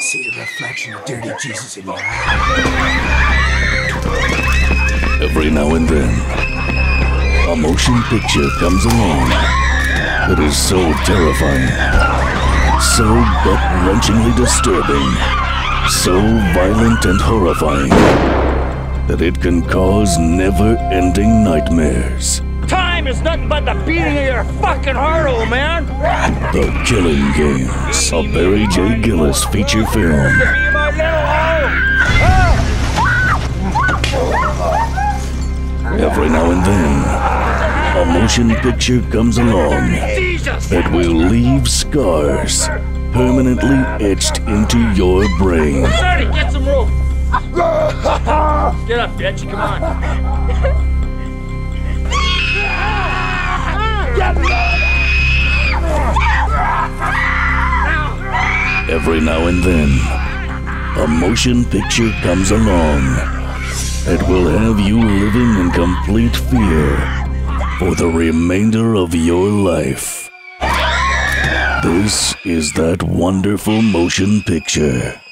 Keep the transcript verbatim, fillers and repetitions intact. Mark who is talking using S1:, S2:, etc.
S1: see the reflection of dirty Jesus in your eye.
S2: Every now and then, a motion picture comes along that is so terrifying, so gut-wrenchingly disturbing, so violent and horrifying, that it can cause never-ending nightmares.
S3: Time is nothing but the beating of your fucking heart, old man!
S2: The Killing Games, a Barry J. Gillis feature film. Every now and then, a motion picture comes along that will leave scars permanently etched into your brain.
S3: Sonny, get some rope! Get up, bitch, come on.
S2: Every now and then, a motion picture comes along that will have you living in complete fear for the remainder of your life. This is that wonderful motion picture.